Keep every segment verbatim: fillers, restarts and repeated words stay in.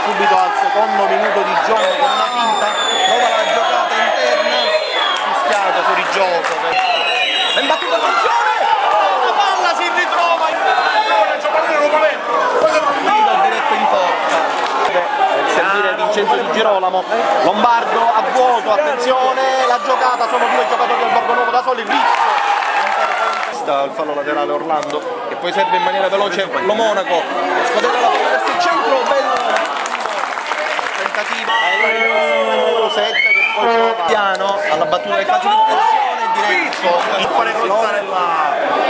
subito al secondo minuto di gioco con una finta, prova la giocata interna, fischiato fuori gioco. È imbattuta attenzione! La palla si ritrova in tiro diretto in porta. Per servire Vincenzo Di Girolamo, Lombardo a vuoto, attenzione, la giocata, sono due giocatori del Borgo Nuovo da soli, Rizzo. Il fallo laterale Orlando che poi serve in maniera veloce lo Monaco, scodella la palla verso il centro, bello tentativa numero sette che poi trova piano alla battuta del calcio di punizione diretto il fare crossare là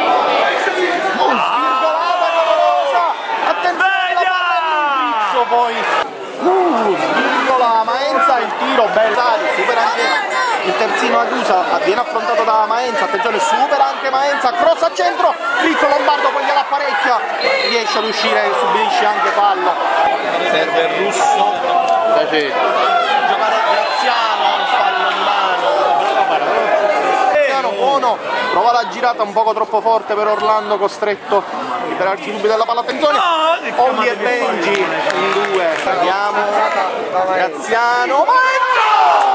svirgolata clamorosa, attenzione la palla in Rizzo poi uh, svirgola Maenza, il tiro bello, supera anche il terzino Agusa, viene affrontato da Maenza, attenzione, supera anche Maenza, cross a centro, Rizzo Lombardo poi gliela apparecchia, riesce ad uscire, subisce anche fallo. Serve il Russo, piace giocare Graziano, il fallo di mano. Graziano buono, prova la girata un poco troppo forte per Orlando, costretto a liberarsi subito dalla palla, attenzione, Olli e Benji in due, vediamo, Graziano, Maenza!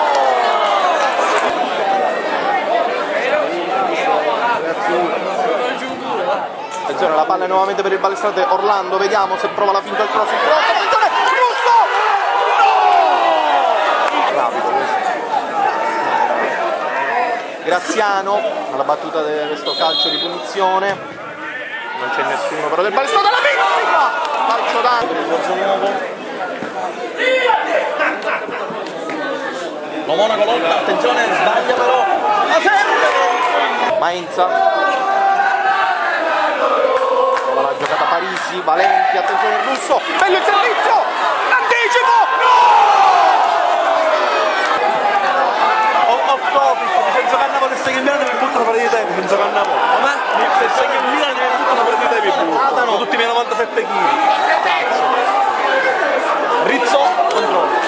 Attenzione, la palla è nuovamente per il ballestrate Orlando, vediamo se prova la finta del cross, il cross, attenzione, Russo! No! Rapido questo. Graziano, alla battuta di questo calcio di punizione, non c'è nessuno però del ballestrate, la pizzica! Calcio d'angolo per il Borgo Nuovo. Lo Monaco lotta, attenzione, sbaglia però, la serve! Maenza. La giocata Parisi, Valenti, attenzione il Russo, meglio il servizio, anticipo, no! Off topic, penso che andavo adesso che il Milano mi buttano per di tempo, penso che andavo, ma penso che il Milano mi buttano per di tempo, buttano tutti i miei novantasette chili. Rizzo, controllo.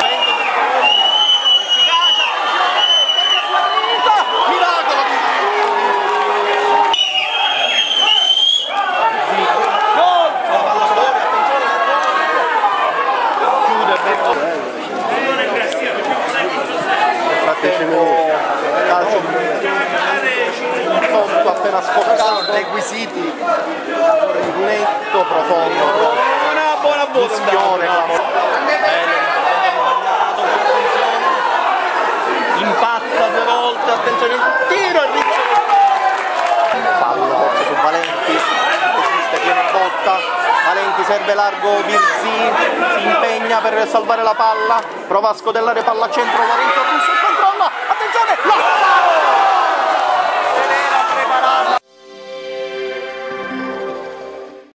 Calcio un conto appena scoccato, requisiti di lunetto profondo, una buona bustione, impatta due volte, attenzione il tiro, il Rizzo fallo forse su Valenti, esiste, viene botta, Valenti serve largo Virzi, si impegna per salvare la palla, prova a scodellare palla a centro, Lorenzo Russo controlla,